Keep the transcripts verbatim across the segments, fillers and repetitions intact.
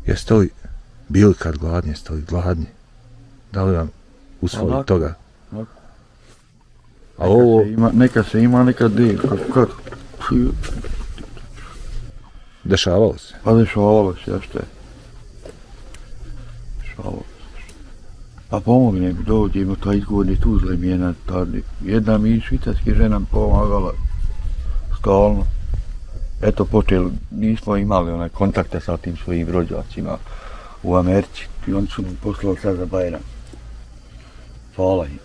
Jeste li bili kad gladni, jeste li gladni? Da li vam usvoli toga? Onako. A ovo... Ima, neka se ima, neka de, kad, kad. Dešavalo se? Pa dešavalo se, ja šta je. Dešavalo se. Pa pomogne mi, dođemo, ta izgodni Tuzle mi jedna, ta, jedna mi švicarski žena pomagala, stalno. Eto, počeli, nismo imali onaj kontakte sa tim svojim rođacima u Americi i oni su mi poslali sad za Bajram. Hvala im.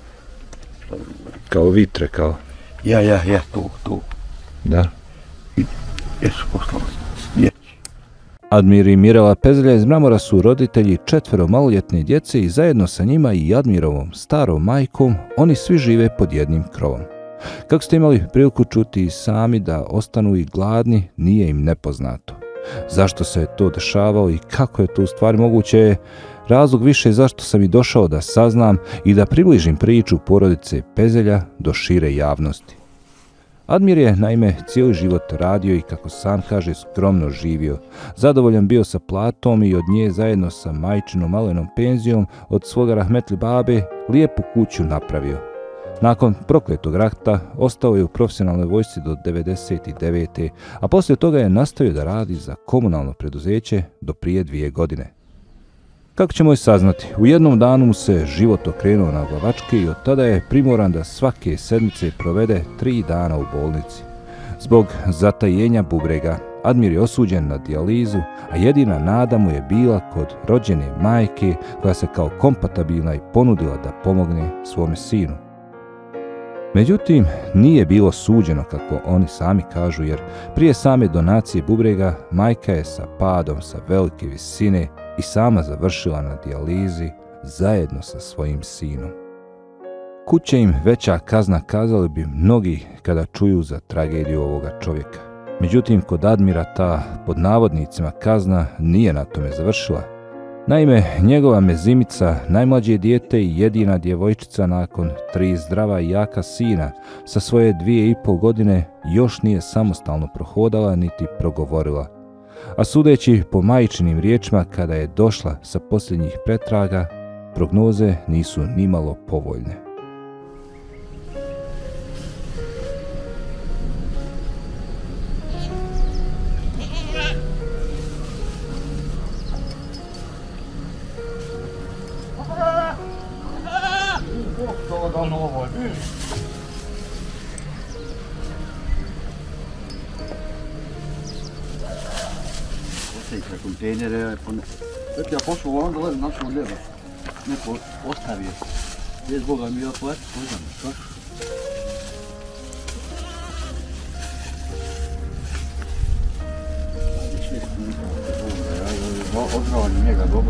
Kao vitre, kao... Ja, ja, ja, to, to. Da. I jesu poslali djeci. Admir i Mirela Pezelja iz Mramora su roditelji četvero maloljetne djece i zajedno sa njima i Admirovom starom majkom oni svi žive pod jednim krovom. Kako ste imali priliku čuti i sami da ostanu i gladni, nije im nepoznato. Zašto se je to dešavalo i kako je to u stvari moguće je razlog više zašto sam i došao da saznam i da približim priču porodice Pezelja do šire javnosti. Admir je, naime, cijeli život radio i, kako sam kaže, skromno živio. Zadovoljan bio sa platom i od nje zajedno sa majčinom malenom penzijom od svoga rahmetli babe lijepu kuću napravio. Nakon prokletog rata ostao je u profesionalnoj vojsci do devedeset devete. a poslije toga je nastavio da radi za komunalno preduzeće do prije dvije godine. Kako ćemo i saznati, u jednom danu mu se život okrenuo na glavačke i od tada je primoran da svake sedmice provede tri dana u bolnici. Zbog zatajenja bubrega, Admir je osuđen na dijalizu, a jedina nada mu je bila kod rođene majke koja se kao kompatibilna i ponudila da pomogne svome sinu. Međutim, nije bilo suđeno kako oni sami kažu, jer prije same donacije bubrega majka je sa padom sa velike visine i sama završila na dijalizi zajedno sa svojim sinom. Kud će im veća kazna, kazali bi mnogi kada čuju za tragediju ovoga čovjeka. Međutim, kod Admira ta, pod navodnicima, kazna nije na tome završila. Naime, njegova mezimica, najmlađe dijete i jedina djevojčica nakon tri zdrava i jaka sina sa svoje dvije i pol godine još nije samostalno prohodala niti progovorila. A sudeći po majčinim riječima kada je došla sa posljednjih pretraga, prognoze nisu nimalo povoljne. Kontejnere, već ja pošao vam da ležem našao ljeva. Neko ostavio. Bez Boga mi ja poeti, poznam, što? Odravanje njega dobro.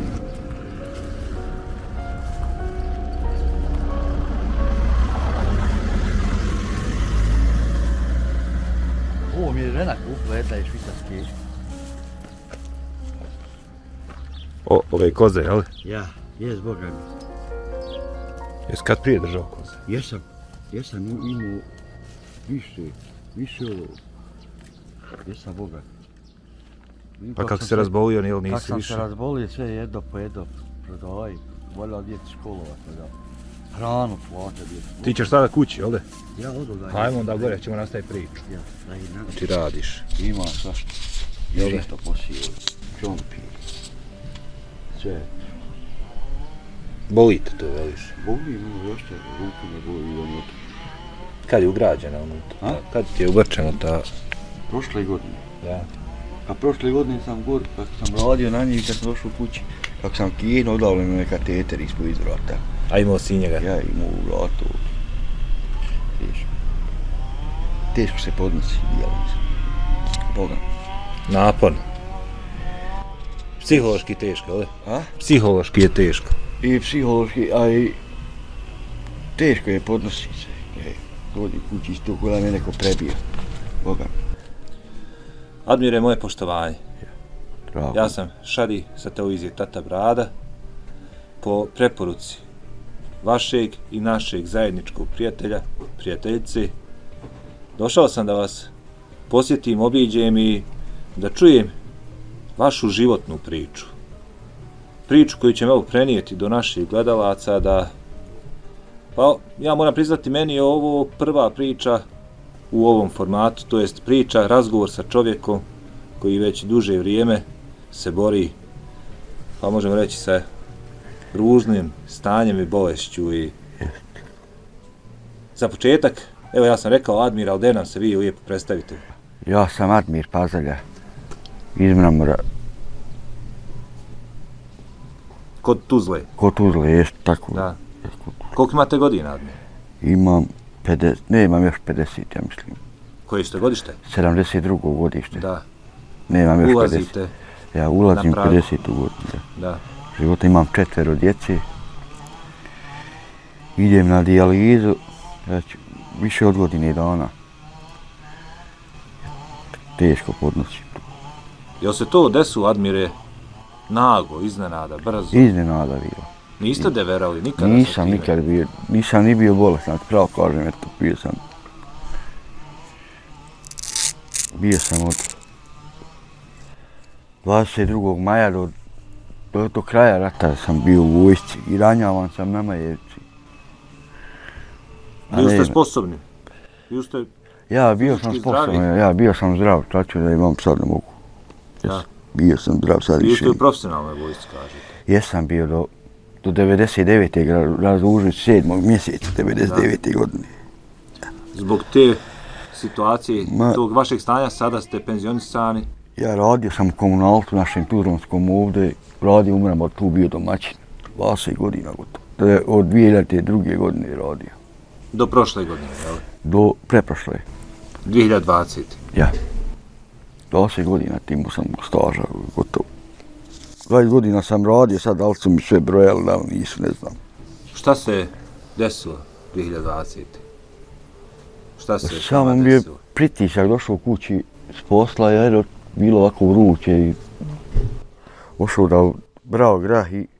Ovo mi je žena kupila, jedna je švicarske. O, ove koze, jel? Ja, jes Boga mi. Jes kad prije držao koze? Jesam, jesam imao više, više ovo. Jesam Boga. Pa kako se razbolio, nijel nisi više? Kako sam se razbolio, sve jedno po jedno prodaj. Voljela djeti školovat, da. Hranu plaća djeti. Ti ćeš sada kući, jel' de? Ja odu da. Hajmo onda gore, ćemo nastaviti priču. Ja, da i nam. Znači radiš. Ima svašta. Jel' Isto posio, čompi. Sve. Boli te to, veliš? Boli, no, još te ruku ne boli unutra. Kad je ugrađena unutra? Kad ti je ugrčeno ta... Prošle godine. Ja. A prošle godine sam gore, kako sam radio na njih kad sam došao u kući, kako sam kijeno odavljeno me kateter ispod iz vrata. A imao si njega? Ja imao u vratu. Teško. Teško se podnosi dijaliza. Boga. Naporno. Psihološki teško, ali? A? Psihološki je teško. I psihološki, a i teško je podnosi se. Dođi kući isto koja me neko prebio. Boga. Admire, moje poštovanje. Bravo. Ja sam Šadi sa televizije Tata Brada. Po preporuci vašeg i našeg zajedničkog prijatelja, prijateljice, došao sam da vas posjetim, obiđem i da čujem vašu životnu priču. Priču koju ćemo evo prenijeti do naših gledalaca da... Pa, ja moram priznati, meni je ovo prva priča u ovom formatu, to jest priča, razgovor sa čovjekom koji već duže vrijeme se bori, pa možemo reći, sa ružnim stanjem i bolešću. I... Za početak, evo ja sam rekao Admiral, gdje nam se vi lijepo predstavite? Ja sam Admir Pazalja, iz Mramora. Kod Tuzle? Kod Tuzle, jest tako. Da. Koliko imate godina, Admir? Imam pedeset, ne imam još pedeset, ja mislim. Koje ste godište? sedamdeset drugo godište. Da. Ne imam još Ulazite pedeset. Ja ulazim na pragu. pedesetu godinu. Da. Da. Života imam četvero djece. Idem na dijalizu, znači, više od godine dana. Teško podnosim. Jel se to desilo, Admire, nago, iznenada, brzo? Iznenada bilo. Niste deverali nikada? Nisam nikad bio, nisam ni bio bolestan, pravo kažem, eto, bio sam. Bio sam od dvadeset drugog maja do, do, do kraja rata sam bio u vojsci i ranjavan sam na Majevci. Bili ste sposobni? Bili ste Ja bio sam sposoban, ja bio sam zdrav, tačno da imam sad ne mogu. Jes, bio sam zdrav, sad Bili više. ste u profesionalnoj vojsci, kažete? Jesam bio do, do devedeset devete razdužio sedmog mjeseca devedeset devete godine. Zbog te situacije, Ma, tog vašeg stanja, sada ste penzionisani? Ja radio sam u komunaltu našem Tuzlanskom ovdje, radio u Mramoru, tu bio domaćin, dvadeset godina gotovo. Od dvije hiljade druge godine radio. Do prošle godine, jel? Do preprošle. dvije hiljade dvadesete. Ja. dvadeset godina timu sam staža gotovo. dvadeset godina sam radio, sad da li su mi sve brojali, da li nisu, ne znam. Šta se desilo dvije hiljade dvadesete? Šta se Samo mi je desilo? pritisak došao kući s posla, jer je bilo ovako vruće i ošao da brao grah i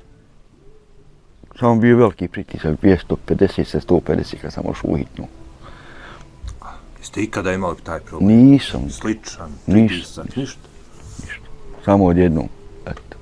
samo bio veliki pritisak, dvjesto pedeset se sto pedeset kad sam ošao u hitnu. Jeste ikada imali taj problem? Nisam. Sličan, Ništa. pritisak, ništa? Ništa. Samo odjednom. Eto.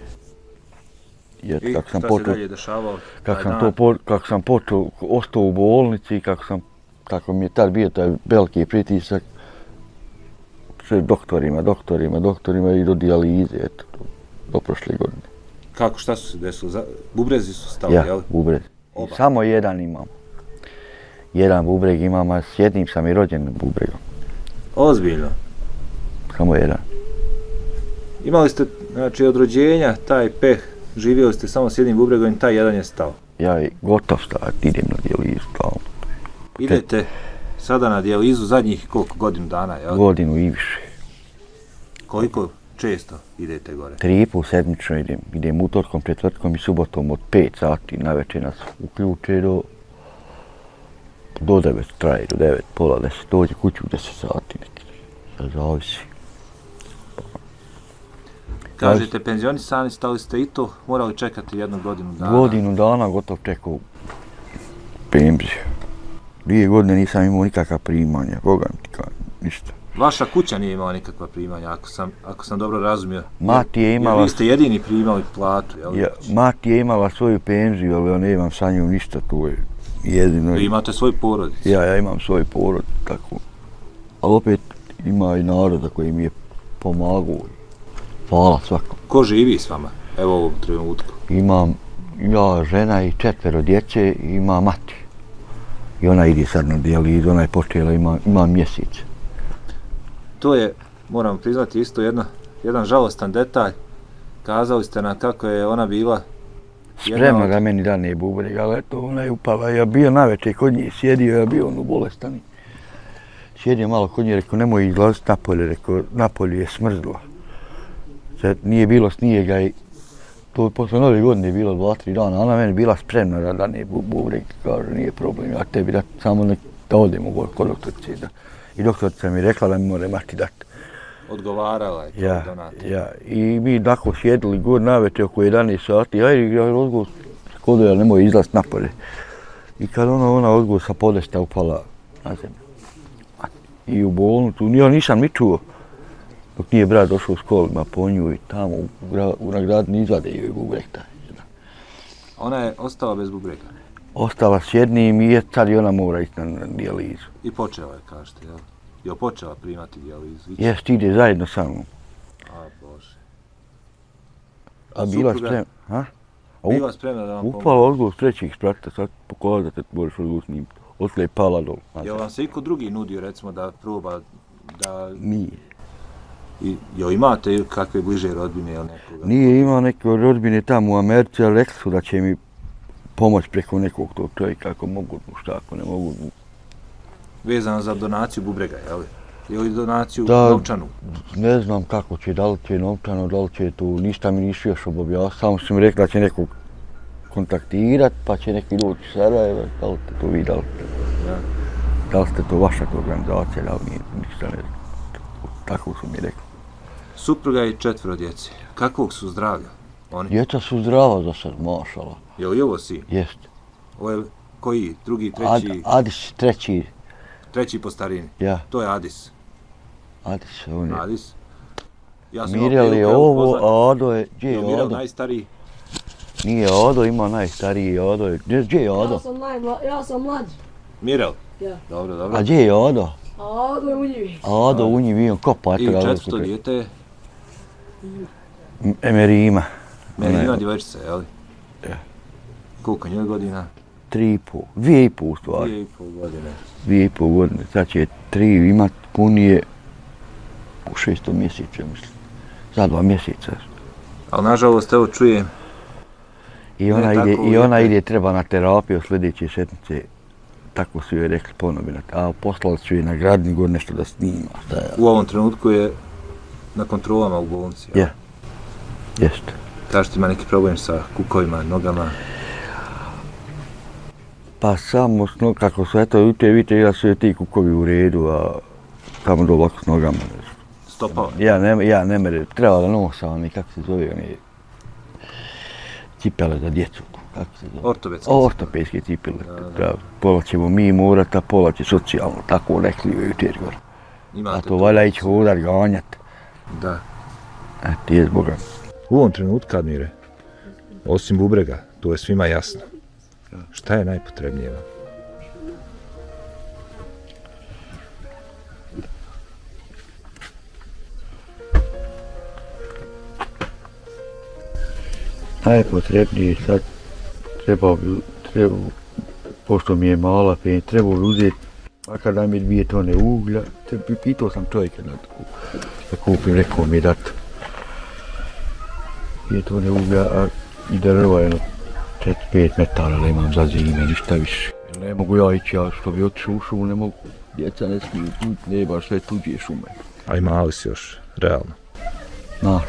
Jer I kak sam šta počeo, se dalje dešavalo? kak sam to po, kak sam počeo, ostao u bolnici, kako sam, kako mi je tad bio taj veliki pritisak, sve doktorima, doktorima, doktorima i do dijalize, eto, do, do prošle godine. Kako, šta su se desilo? Za- Bubrezi su stali, Ja, jel? bubreg. Oba. Samo jedan imam. Jedan bubreg imam, a s jednim sam i rođen bubregom. Ozbiljno. Samo jedan. Imali ste, znači, od rođenja taj peh, živjeli ste samo s jednim bubregom i taj jedan je stao. Ja i gotov stavati, idem na dijalizu stalno. Idete sada na dijalizu zadnjih koliko godinu dana, jel? Godinu i više. Koliko često idete gore? Tri put sedmično idem. Idem utorkom, četvrtkom i subotom od pet sati na večer nas uključe do do devet, traje do devet, pola deset, dođe kuću deset sati neki. Sad zavisi. Kažete, penzionisani, stali ste i to, morali čekati jednu godinu dana. Godinu dana gotov čekao penziju. Dvije godine nisam imao nikakva primanja, boga mi ti kažem, ništa. Vaša kuća nije imala nikakva primanja, ako sam, ako sam dobro razumio. Mati je Jer imala, vi ste jedini primali platu, jel? ja, mati je imala svoju penziju, ali ja nemam sa njom ništa, to je jedino. Vi imate svoju porodicu. Ja, ja imam svoj porod, tako. Ali opet ima i naroda koji mi je pomagao. Hvala svakom. Ko živi s vama, evo u ovom trenutku? Imam ja, žena i četvero djece i ima mati. I ona ide sad na dijalizu, ona je počela, ima, ima mjesec. To je, moram priznati, isto jedna, jedan žalostan detalj. Kazali ste nam kako je ona bila Spremna da meni dane bubreg, ali eto, ona je upala. Ja bio navečer kod nje, sjedio, ja bio ono bolestan. Sjedio malo kod nje, rekao, nemoj izlaziti napolje, rekao, napolje je smrzla. Sad nije bilo snijega i to posle nove godine je bilo dva, tri dana, ona meni bila spremna da dane bubreg, kaže, nije problem, ja tebi da samo nek, da odemo gore kod doktorice. Da. I doktorica mi rekla da mi more mati dati. Odgovarala je Ja, donata. ja. I mi tako sjedili gore navečer oko jedanaest sati, ajde, ja odgovor kodo, ja nemoj izlaziti napolje. I kad ona, ona odgovor sa podesta upala na zemlju. I u bolnicu, ja nisam ni čuo. Dok nije brat došao u školu, ima po nju i tamo u, gra, u nagradni izvade joj bubreg taj. Ona je ostala bez bubrega? Ostala s jednim i je sad i ona mora ići na, na dijalizu. I počela je, kažete, jel? Je počela primati dijalizu? Jest, ide zajedno sa mnom. A, Bože. A bila Supruga? spremna, ha? A Bila spremna da vam pomoći? upala odgovor s trećeg sprata, sad pokola da te možeš odgovor snimiti. Otle je pala dol. Jel vam se iko drugi nudio, recimo, da proba da... Nije. I, jel imate kakve bliže rodbine ili nekoga? Nije imao neke rodbine tamo u Americi, ali rekli su da će mi pomoć preko nekog tog čovjeka ako mogu, šta ako ne mogu. Vezano za donaciju bubrega, jel? Ili donaciju Da, novčanu? Ne znam kako će, da li će novčano, da li će tu, ništa mi nisu još obavljao, samo su mi rekli da će nekog kontaktirat, pa će neki ljudi iz Sarajeva, da li ste to vi, da li ste, Ja. da li ste to vaša organizacija, da li nije, ništa ne znam. Tako su mi rekli. Supruga i četvero djece. Kakvog su zdravlja? Oni? Djeca su zdrava za sad, mašala. Je li ovo sin? Jest. Ovo je koji? Drugi, Ad, treći? Adis, treći, Treći po starini. ja, To je Adis. Adis, on je. Adis. Ja sam imao Mirjel je priliku, evo, ovo, upoznat. a Ado je, gdje Je je li Mirjel Ado? najstariji? Nije Ado, ima najstariji Ado je, gdje, gdje je Ado? Ja sam najmla, ja sam mlađi. Mirjel? Ja. Dobro, dobro. A gdje je Ado? A Ado je u njivi. A Ado u njih vidio kopa, I eto ga četvrto dobro dijete je Emerima. meni Ona je ima djevojčica, jel? Ja. Koliko njoj godina? Tri i pol, dvije i pol u stvari, Dvije i pol godine. dvije i pol godine, sad će tri imat punije u šestom mjesecu, mislim, za dva mjeseca. Ali nažalost, evo čujem, I ona, Ne, ide, tako i ona uvijek. ide, treba na terapiju sljedeće sedmice, tako su joj rekli ponovi, a poslali su je na gradni gore nešto da snima, šta ja. u ovom trenutku je na kontrolama u bolnici. jel? Je, jeste. Kažete ima neki problem sa kukovima, nogama. Pa samo, no, kako su, eto, vidite, vidite, ja su joj ti kukovi u redu, a tamo do ovako s nogama. Stopala. Ja ne, ja ne mere, treba da nosa oni, kako se zove, oni cipele za djecu, kako se zove? Ortopedski. Ortopedske cipele, Da, da. treba, pola ćemo mi morat, a pola će socijalno, tako rekli joj jučer gore. Imate A to valja ići hodar, ganjat, Da. eto, je zboga. U ovom trenutku, Admire, osim bubrega, to je svima jasno. Šta je najpotrebnije vam? Najpotrebnije sad trebao bi, trebao, pošto mi je mala penja, trebao bi uzeti, makar da mi dvije tone uglja, te, pitao sam čovjeka da, da kupim, rekao mi je dat dvije tone uglja, a i drva jedno četiri pet metara da imam za zime, ništa više. Ne mogu ja ići, ja što bi otišao u šumu, ne mogu, djeca ne smiju, ne baš sve tuđe šume. A i mali si još, realno. Naš,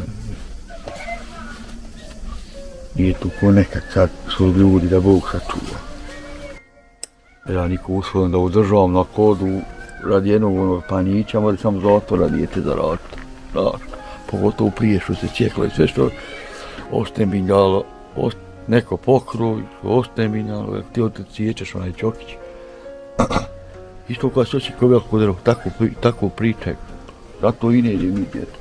nije tu ko nekad, sad su ljudi da Bog sačuva. Ja niko usvojem da udržavam na kodu radi jednog onog panića, mora samo zato radi dijete zaraditi. Znaš, pogotovo prije što se cijeklo i sve što osteminjalo, ost, neko pokrov, osteminjalo, jak ti od cijećeš onaj čokić. Isto kao se oči ko veliko drvo, tako, tako pričaj. Zato i ne ide mi djete.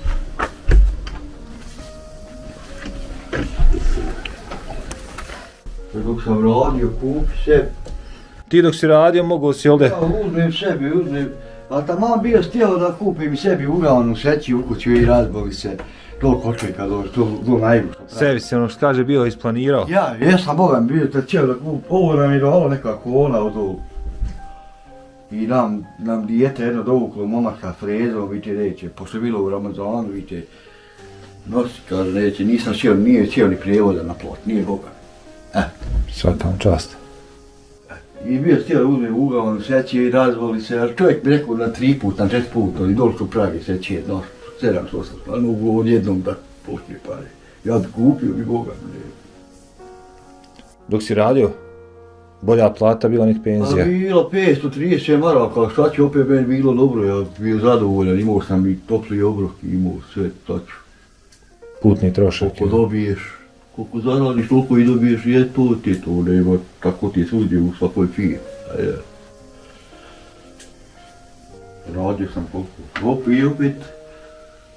Dok sam radio, kupi sebi. Ti dok si radio, mogao si ovdje... Ja uzmem sebi, uzmem, ali tamo bio stijelo da kupim i sebi uglavnu seći u kuću i razboli se toliko očeka do, do, do najbolje. Sebi si ono što kaže bio isplanirao. Ja, jesam Bogam bio da cijelo da kupim, ovo nam je dala neka kona od ovog. I nam, nam dijete jedno dovuklo momaka frezom, vidite, neće, pošto je bilo u Ramazanu, vidite, nosi, kaže, neće, nisam sjeo, nije sjeo ni prijevoda na plot, nije Bogam. E. Svaka vam čast. I bio stijel uzme uglavnom seće i razvoli se, ali čovjek bi rekao na tri put, na četiri put, ali dole što pravi seće jedno, sedam, osam, ali mogu odjednom da poslije pare. Ja bi kupio bi Boga. Ne. Dok si radio, bolja plata bila nih A penzija. bilo petsto trideset maraka, šta će opet meni bilo dobro, ja bio zadovoljan, imao sam i topli obrok, imao sve, šta ću. Putni trošak. Koliko dobiješ, koliko zaradiš, toliko i dobiješ, je to ti to, nema, tako ti je svugdje u svakoj firmi. Radio sam koliko, opet i opet,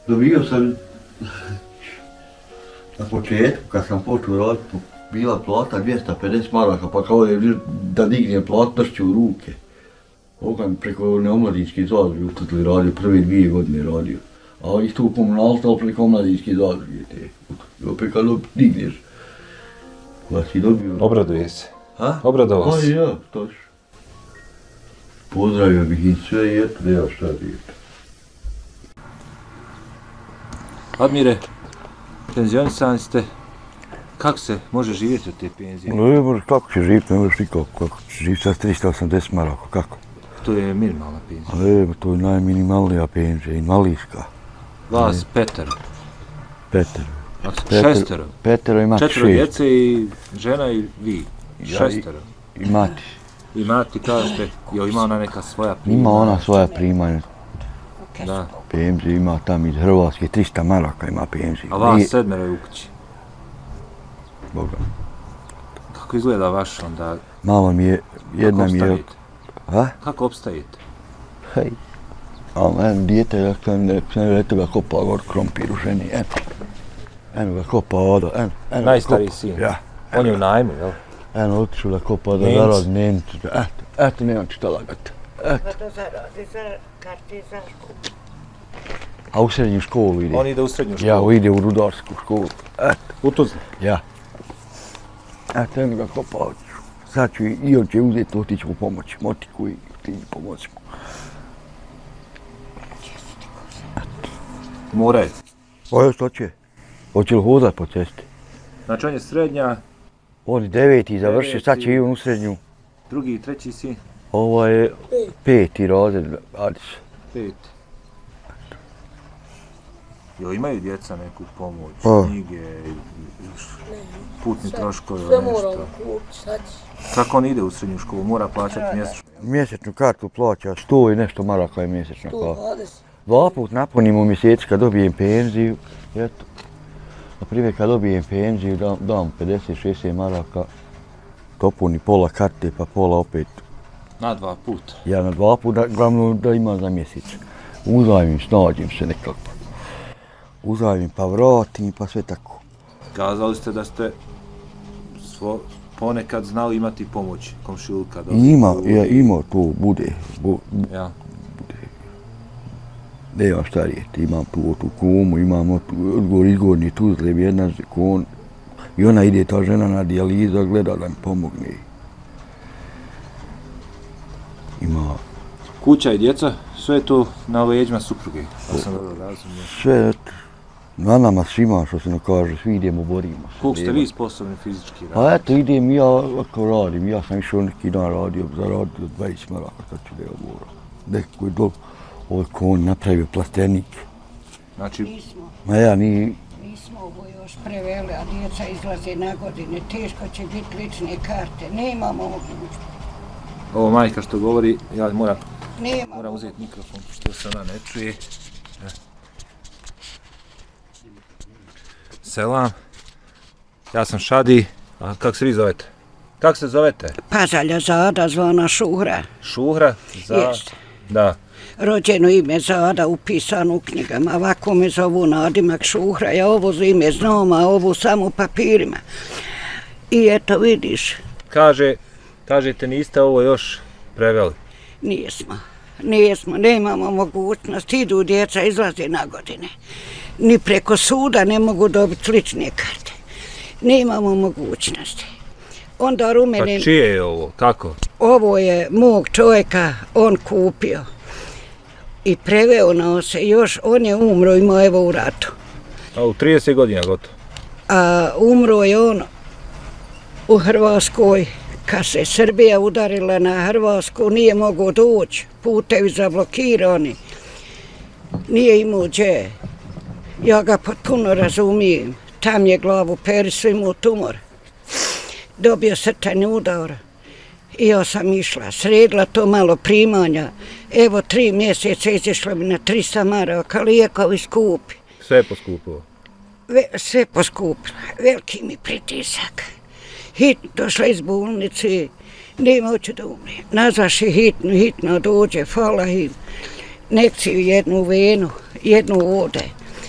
Dobio sam na početku, kad sam počeo raditi, bila plata dvjesto pedeset maraka, pa kao je da dignem platnošću u ruke. Ovam preko neomladinske zadruge u Kutli radio, prve dvije godine radio. A isto u komunalstvu, ali preko omladinske zadruge te. Opet kad digneš, koja si dobio... Obraduje se. Ha? Obradovao Pa si. ja, točno. Pozdravio bih i sve i eto, nema šta biti. Admire, penzionisani ste. Kako se može živjeti od te penzije? Ne možeš, kako će živjeti, ne možeš nikako, kako će živjeti sa tristo osamdeset maraka, kako? To je minimalna penzija. Ne, to je najminimalnija penzija, invalidska. Vas Petar. Petar. Šestero. Petero ima šest. Četvero djece i žena i vi. Ja, i- Šestero. I mati. I mati kažete, jo ima ona neka svoja primanja. Ima ona svoja primanja. Da. Penziju ima tam iz Hrvatske, tristo maraka ima penziju. A vas Nije- sedmero je u kući. Boga. Kako izgleda vaš onda? Malo mi je, jedna Kako mi je... opstajete? Ha? Kako opstajete? Hej. A en dijete, ja sam ne, sam eto ga kopa gor krompir u ženi, eno. Eno ga kopa odo, eno. eno ga Najstariji kopa. sin. Ja. On je u najmu, jel? Eno, otišu da kopa da Nemci. zaradi Nemci. Eto, eto, nemam ti šta lagati. Eto. Pa da zaradi za kartizašku. A u srednju školu ide. On ide u srednju školu. Ja, ide u rudarsku školu. Eto, U Tuzli. ja. Eto, eno ga kopa otišu. Sad ću i i on će uzeti, otići mu pomoći, motiku i ti pomoći mu. Moraju. Pa još to će. Hoće li hodat po cesti? Znači on je srednja, On je deveti završio, sad će i on u srednju. drugi i treći sin, Ovo je peti razred, radi se. pet. Jo, imaju djeca neku pomoć, Pa. knjige, putni troškovi, Sve nešto. moramo kupiti, sad će. Kako on ide u srednju školu? Mora plaćati mjesečno. Mjesečnu kartu plaća sto i nešto maraka je mjesečna Tu karta. dvadeset. Dva put napunimo mjeseci kad dobijem penziju, eto. Na primjer kad dobijem penziju dam, dam pedeset šezdeset maraka, dopuni pola karte pa pola opet. Na dva puta. Ja na dva puta, glavno da ima za mjesec. Uzajmim, snađem se nekako. Uzajmim pa vratim pa sve tako. Kazali ste da ste svo, ponekad znali imati pomoć komšiluka. da- I ima, ja, ima to, bude. Bu, Ja. nemam šta rijeti, imam tu tu kumu, imam tu odgor, izgornji Tuzlev, jedna kon. I ona ide, ta žena na dijalizu, gleda da mi pomogne. Ima Kuća i djeca, sve je to na leđima supruge. Ja sam dobro razumio. sve, eto, na nama svima, što se ne kaže, svi idemo, borimo se. Koliko ste Nema. vi sposobni fizički Pa raditi? eto, idem ja, ovako radim, ja sam išao neki dan radio, zaradio dvadeset maraka, sad ću da je oborao. Neko je dol, ovaj kon napravio plastenik. Znači, Nismo, Ma ja ni, nismo ovo još preveli, a djeca izlaze na godine. Teško će biti lične karte. Nemamo mogućnost. ovo majka što govori, ja moram, Nemamo. moram uzeti mikrofon, što se ona ne čuje. E. Selam. Ja sam Šadi, a kako se vi zovete? Kako se zovete? Pazalja Zada, zvana Šuhra. Šuhra? Za... Jeste. Da. Rođeno ime Zada upisano u knjigama. Ovako me zovu nadimak Šuhra. Ja ovo ime znam, a ovo samo u papirima. I eto vidiš, Kaže, kažete niste ovo još preveli. nijesmo. Nijesmo, nemamo mogućnost. Idu djeca, izlaze na godine. Ni preko suda ne mogu dobiti lične karte. Nemamo mogućnosti. Onda Pa rumeni, čije je ovo? Kako? ovo je mog čovjeka, on kupio. I preveo na se, još on je umro, imao evo u ratu. A u trideset godina gotovo. A umro je on u Hrvatskoj, kad se Srbija udarila na Hrvatsku, nije mogao doći, putevi zablokirani, nije imao gdje. Ja ga potpuno razumijem, tam je glavu perisu, imao tumor. Dobio srčani udar i ja sam išla, sredila to malo primanja, evo tri mjeseca izišla mi na tristo maraka, lijekovi skupi. Sve je poskupilo. Ve, sve poskupila, veliki mi pritisak. Hitno došla iz bolnice, nema hoću da umrijem. Nazvaši hitno, hitno dođe, hvala im. Nekciju jednu venu, jednu ode.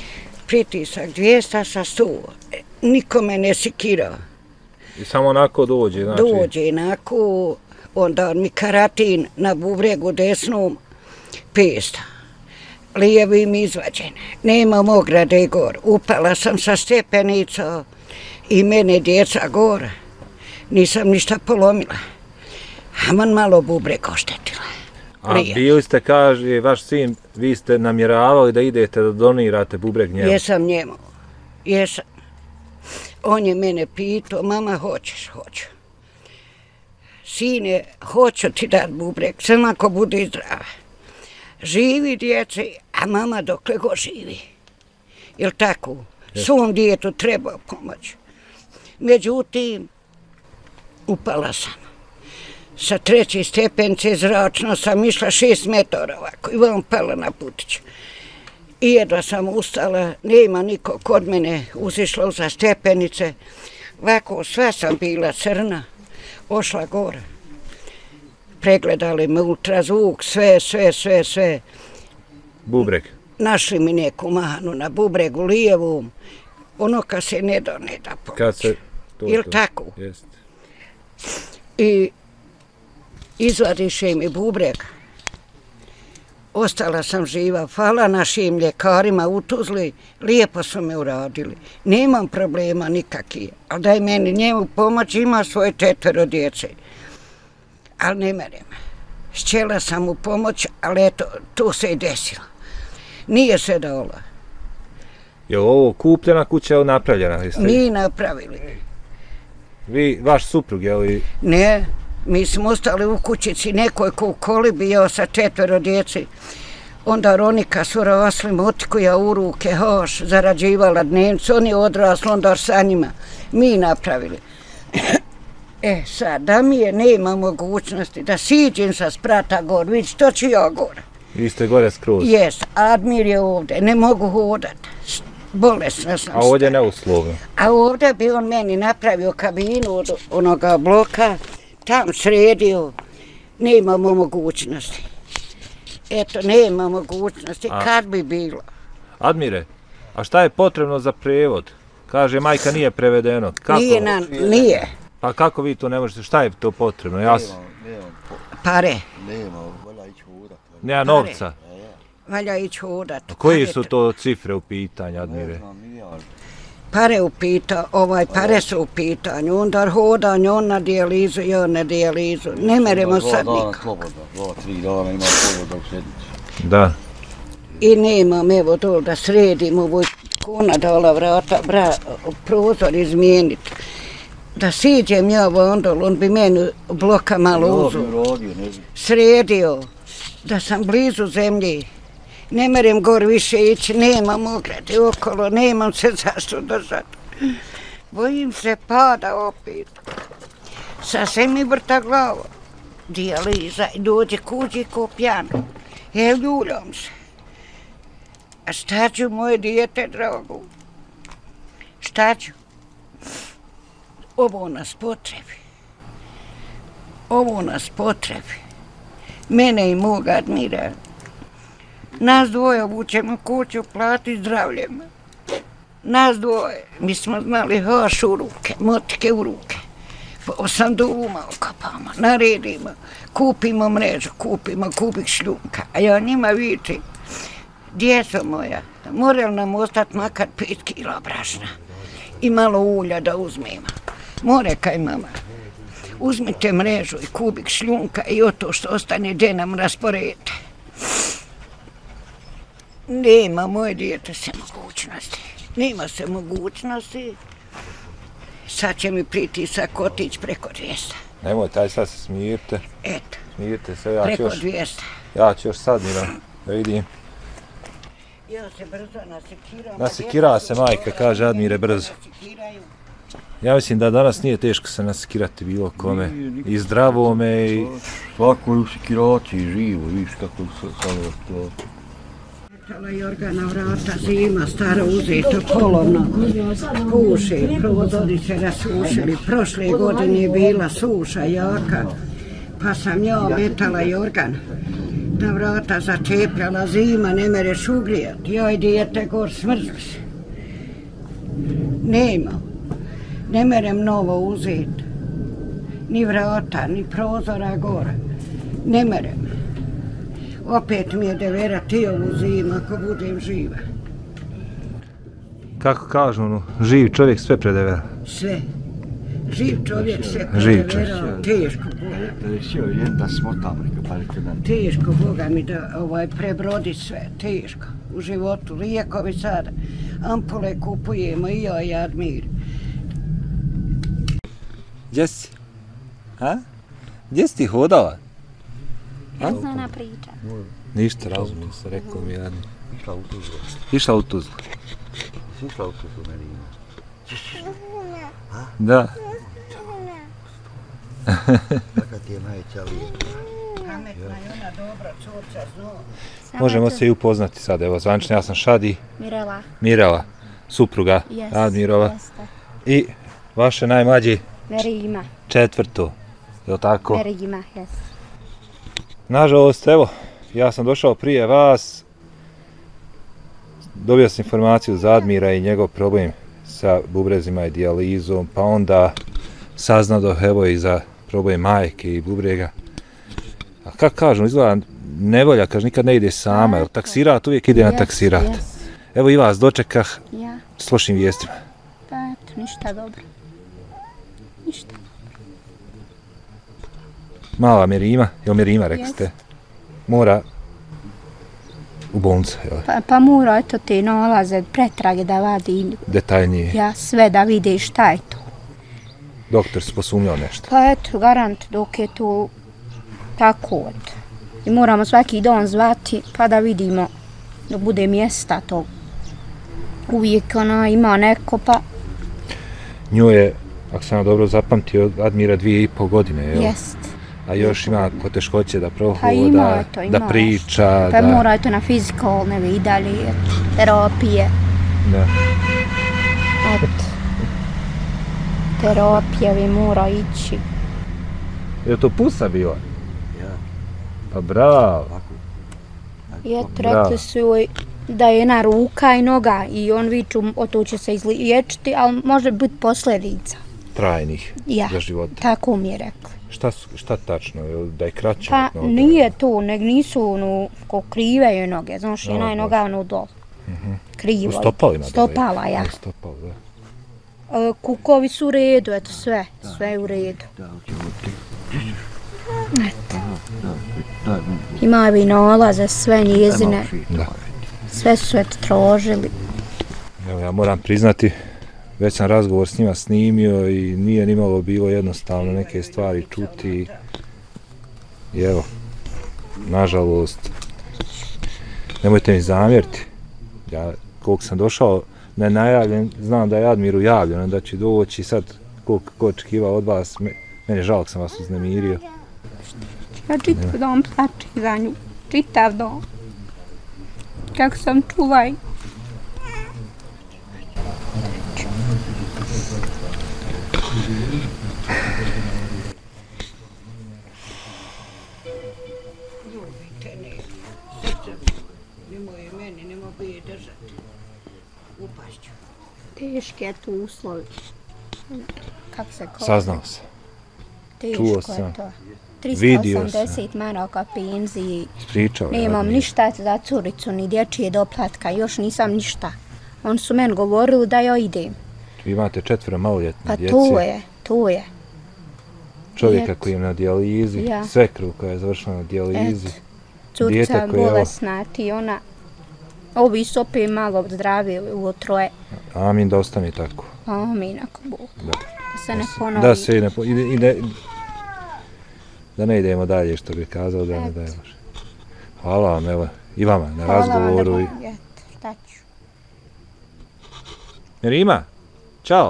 pritisak dvjesto sa sto. Nikome ne sikira. I samo onako dođe, znači? Dođe onako, onda mi karatin na bubregu desnom petsto. Lijevim izvađen. Nemam ograde gor. Upala sam sa stepenica i mene djeca gora. Nisam ništa polomila. Aman malo bubreg oštetila. A bili ste, kaže, vaš sin, vi ste namjeravali da idete da donirate bubreg njemu? Jesam njemu. Jesam. On je mene pitao, mama, hoćeš? Hoću. Sine, hoću ti dat bubreg, samo ako bude zdrava. Živi djece, a mama dokle go živi. Jel tako? Svom djetu treba pomoć. Međutim, upala sam. Sa treće stepence zračno sam išla šest metara ovako i vam pala na putić. I jedva sam ustala, nema niko kod mene, uzišla za stepenice. Ovako, sva sam bila crna, ošla gore. Pregledali me ultrazvuk, sve, sve, sve, sve. Bubreg? Našli mi neku manu na bubregu lijevom, ono kad se ne da, ne da pomoć. Kad se... To, Jel to. tako? Jest. I izvadiše mi bubreg. Ostala sam živa, hvala našim ljekarima u Tuzli, lijepo su me uradili. Nemam problema nikakvih, ali daj meni njemu pomoć, ima svoje četvero djece. Ali ne merem. Šćela sam mu pomoć, ali eto, tu se i desilo. Nije se dalo. Je ovo kupljena kuća ili napravljena? Mi napravili. Vi, vaš suprug, je li? Ne, mi smo ostali u kućici nekoj ko u kolibi, ja sa četvero djeci. Onda Ronika su rasli motiku, ja u ruke, hoš, zarađivala dnevnicu, oni odrasli, onda sa njima. Mi napravili. E, sad, da mi je nema mogućnosti da siđem sa sprata gor, vidi što ću ja gore. Vi ste gore skroz? Jes, Admir je ovdje, ne mogu hodat. Bolesna sam. A ovdje neuslovno? A ovdje bi on meni napravio kabinu od onoga bloka, tam sredio, nemamo mogućnosti. Eto, nema mogućnosti, a, kad bi bilo. Admire, a šta je potrebno za prevod? Kaže, majka nije prevedeno. Kako? Nije, na, nije. Pa kako vi to ne možete, šta je to potrebno? Ja sam... Pare. Nema, valja ići hodat. Nema novca? Valja ići hodat. A koji su to cifre u pitanju, Admire? Pare u pitanju, ovaj, pare su u pitanju, onda hodanje, on na dijalizu, ja na dijalizu. Ne meremo sad nikom. Dva, tri dana ima slobodno u sedmici. Da. I nemam, evo dol da sredim ovoj kuna dola vrata, bra, prozor izmijeniti. Da siđem ja vondol, on bi meni bloka malo uzu. Sredio, da sam blizu zemlji. Ne merem gor više ići, nemam ograde okolo, nemam se zašto držati. Bojim se pada opet. Sasvim mi vrta glava. Dijaliza i dođe kuđi ko pjano. E, ljuljam se. A šta ću, moje dijete drago? Šta ću? Ovo nas potrebi. Ovo nas potrebi. Mene i moga Admira. Nas dvoje obućemo kuću, plati zdravljem. Nas dvoje. Mi smo znali haš u ruke, motike u ruke. Po osam duma okapamo, naredimo, kupimo mrežu, kupimo kubik šljunka. A ja njima vičim, djeco moja, mora li nam ostati makar pet kila brašna i malo ulja da uzmemo. More kaj mama, uzmite mrežu i kubik šljunka i o to što ostane gdje nam rasporedite. Nema, moje dijete, se mogućnosti. Nema se mogućnosti. Sad će mi pritisak otići preko dvjesto. Nemoj, taj sad se smirite. Eto, smirite se, ja preko ću još, dvjesto. Ja ću još sad miram, da vidim. Ja se brzo nasekiram. Nasekira se majka, kaže Admire, brzo. Ja mislim da danas nije teško se nasekirati bilo kome. I zdravome i... Svako je u sekiraciji živo, viš kako je sada to. Tala Jorgana vrata, zima, staro uzeto, polovno, puše, prozori se rasušili. Prošle godine je bila suša jaka, pa sam ja metala Jorgan. Na vrata začepljala zima, ne mereš ugrijati. Ja i dijete gor smrzli se. Nema. Ne merem novo uzeti. Ni vrata, ni prozora gore. Ne merem. Opet mi je devera ti ovu zimu ako budem živa. Kako kažu, ono, živ čovjek sve predevera. Sve. Živ čovjek sve Živ predevera, teško Boga. Решio jedna smotam, reka, pa reka da... Teško Boga mi da ovaj, prebrodi sve, teško. U životu, lijekovi sada. Ampule kupujemo i ja i Admir. Gdje si? A? Gdje si ti hodala? Ja znam ona priča. Ništa, razumijem se, rekao mi Admir. Išla u Tuzlu. Išla u Tuzlu. Išla u Tuzlu, meni ima. Da. Kaka ti je najveća lijepa. Pametna je ona dobra curca, zno. Možemo se i upoznati sad, evo, zvančno, ja sam Šadi, Mirela. Mirela, supruga Yes, Admirova jeste. i vaše najmlađi Merima. četvrto, je li tako? Merima, jes. Nažalost, evo, ja sam došao prije vas, dobio sam informaciju za Admira i njegov problem sa bubrezima i dijalizom, pa onda saznao evo i za problem majke i bubrega. A kako kažu, izgleda nevolja, kaže nikad ne ide sama, jel taksirat uvijek ide na Yes, taksirat. yes. Evo i vas dočekah Ja, s lošim vijestima. pa eto, ništa dobro. Ništa. Mala Merima, jel Merima rekli Jest. ste, mora u bolnicu, jel? Pa, pa mora eto te nalaze, pretrage da vadi, Detaljnije. ja sve da vide šta je to. Doktor se posumnjao nešto. Pa eto, garant dok je to tako eto. I moramo svaki dan zvati pa da vidimo da bude mjesta tog. Uvijek ona ima neko pa Nju je, ako sam dobro zapamtio, Admira dvije i pol godine, jel? jest. A još ima poteškoće da Pa prohoda, ima to, ima da priča, Pa da... mora eto na fizikalne i dalje, eto, terapije. da. Eto. Terapija vi mora ići. Je to pusa bila? Ja, Pa bravo. ovako. I eto, Bravo. rekli su joj da je jedna ruka i noga i on viču, o to će se izliječiti, ali može biti posljedica. Trajnih Ja, za života. tako mi je rekli. Šta, su, šta tačno, jel da je kraće? Pa od noge? nije to, nek nisu ono, ko krive je noge, znaš, No, jedna je no. noga ono dol. Krivo. U stopalima? dole? Stopala, ja. U stopal, da. E, Kukovi su u redu, eto sve, sve je u redu. Da, hoćemo ti. Eto. Da, da, da. Ima i nalaze, sve njezine, Da. sve su eto tražili. Evo, ja moram priznati, već sam razgovor s njima snimio i nije nimalo bilo jednostavno neke stvari čuti. I evo, nažalost, nemojte mi zamjeriti. Ja, koliko sam došao nenajavljen, znam da je Admiru javljeno da će doći, sad koliko ko očekivao od vas, me, meni je žao da sam vas uznemirio. Ja čitav dan plačim za nju, čitav dan. Kako sam čula i Ljubite ne, srce, nemoj je meni, ne mogu je držati. Upašću. teški je tu uslovi. Kako se kaže? Saznao sam. Teško čuo je sam. to. Vidio tristo osamdeset maraka penzije. Pričao je Nemam Admir. ništa za curicu, ni dječje doplatka, još nisam ništa. Oni su meni govorili da ja idem. Vi imate četvero maloljetne Pa djece, to je, to je. čovjeka Eto. koji je na dijalizi, Ja. svekru koja je završila na dijalizi. Eto, Dijete curca koje je ovo- bolesna, ti ona. Ovi su opet malo zdravili u troje. Amin da ostane tako. Amin, ako Bog. Da. Da se ne ponovi. Da se i ne, po- i, i ne, da ne idemo dalje što bi kazao da ne Eto. dajemo. Hvala vam, evo, i vama na Hvala vam da razgovoru. i- Bog, eto, šta ću. Merima, čao.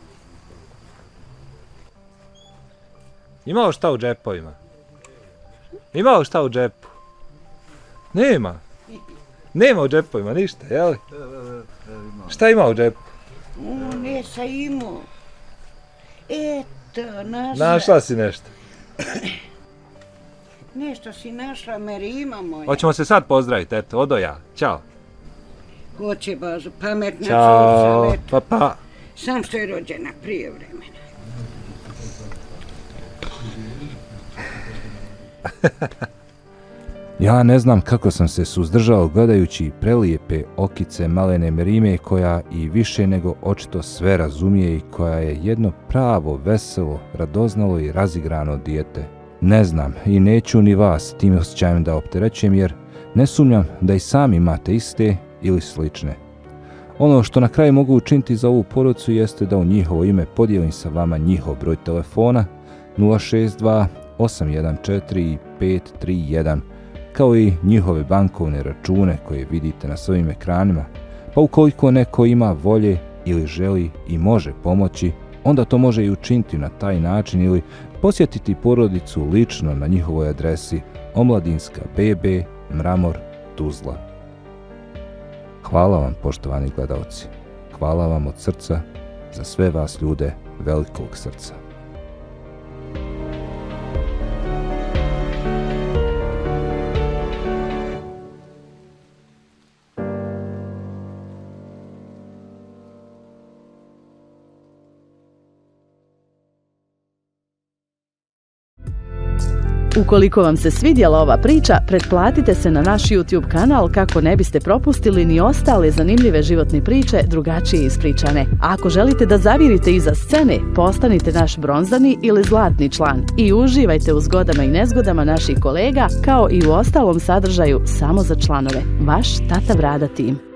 Imao šta u džepovima? Imao šta u džepu? Nema. Nema u džepovima ništa, jel? Šta ima u džepu? O, ne sa imao. Eto, našla. Našla si nešto. Nešto si našla, Merima moja. Hoćemo se sad pozdraviti, eto, odo ja. Ćao. Hoće baš, pametna Ćao. curca, eto. Pa pa. Sam što je rođena prije vremena. Ja ne znam kako sam se suzdržao gledajući prelijepe okice malene Merime koja i više nego očito sve razumije i koja je jedno pravo, veselo, radoznalo i razigrano dijete. Ne znam i neću ni vas tim osjećajem da opterećujem jer ne sumnjam da i sami imate iste ili slične. Ono što na kraju mogu učiniti za ovu porodicu jeste da u njihovo ime podijelim sa vama njihov broj telefona nula šest dva osam jedan četiri pet tri jedan kao i njihove bankovne račune koje vidite na svojim ekranima, pa ukoliko neko ima volje ili želi i može pomoći, onda to može i učiniti na taj način ili posjetiti porodicu lično na njihovoj adresi Omladinska B B, Mramor, Tuzla. Hvala vam, poštovani gledalci. Hvala vam od srca za sve vas ljude velikog srca. Ukoliko vam se svidjela ova priča, pretplatite se na naš YouTube kanal kako ne biste propustili ni ostale zanimljive životne priče drugačije ispričane. A ako želite da zavirite iza scene, postanite naš bronzani ili zlatni član i uživajte u zgodama i nezgodama naših kolega kao i u ostalom sadržaju samo za članove. Vaš Tata Brada tim.